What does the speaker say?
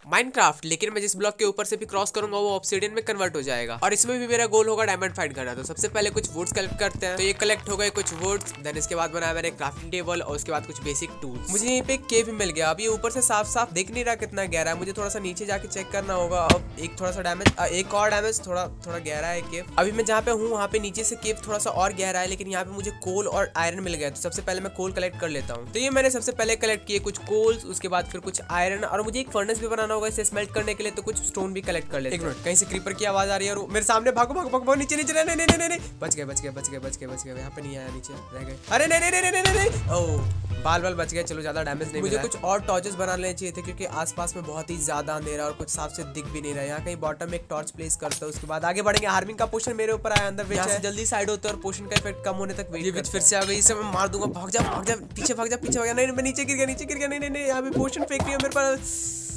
Minecraft, लेकिन मैं जिस ब्लॉक के ऊपर से भी क्रॉस करूंगा वो ऑब्सिडियन में कन्वर्ट हो जाएगा। और इसमें भी मेरा गोल होगा डायमंड फाइंड करना। तो सबसे पहले कुछ वुड्स कलेक्ट करते हैं। तो ये कलेक्ट हो गए कुछ वुड्स, देन इसके बाद बनाया मैंने क्राफ्टिंग टेबल और उसके बाद कुछ बेसिक टूल्स। मुझे यहीं पे एक केव मिल गया। अभी ऊपर से साफ साफ दिख नहीं रहा कितना गहरा है, मुझे थोड़ा सा नीचे जाके चेक करना होगा। अब एक थोड़ा सा डैमेज, एक और डैमेज, थोड़ा गहरा है केव। अभी मैं जहाँ पे हूँ वहाँ पे नीचे से केव थोड़ा सा और गहरा है, लेकिन यहाँ पे मुझे कोल और आयरन मिल गया। तो सबसे पहले मैं कोल कलेक्ट कर लेता हूँ। तो ये मैंने सबसे पहले कलेक्ट किए कुछ कोल्स, उसके बाद फिर कुछ आयरन, और मुझे एक फर्नेस भी बनाना होगा इसे स्मेल्ट करने के लिए। तो कुछ स्टोन भी कलेक्ट कर लेते हैं। एक मिनट, कहीं से क्रीपर की आवाज आ रही है और मेरे सामने भागो भागो भागो, नीचे नीचे, नहीं नहीं नहीं नहीं, बच गए बच गए बच गए बच गए बच गए। यहाँ पे नहीं आया, नीचे रह गए। अरे नहीं नहीं नहीं नहीं नहीं, ओह बाल बाल बच गए। चलो ज्यादा डैमेज नहीं। मुझे कुछ और टॉर्चेस बना लेने चाहिए थे क्योंकि आसपास में बहुत ही ज्यादा अंधेरा और कुछ साफ से दिख भी नहीं रहा। यहाँ कहीं बॉटम में एक टॉर्च प्लेस करता है, उसके बाद आगे बढ़ेंगे। हार्मिंग का पोशन मेरे ऊपर आया अंदर, यहाँ से जल्दी साइड होता है और पोशन का इफेक्ट कम होने तक वेट। फिर से आ गई, इसे मैं मार दूंगा। भाग जा पीछे भाग जा पीछे भाग जा। नहीं मैं नीचे गिर गया नीचे गिर गया। नहीं नहीं नहीं, यहाँ पे पोशन फेंक रही है मेरे पास।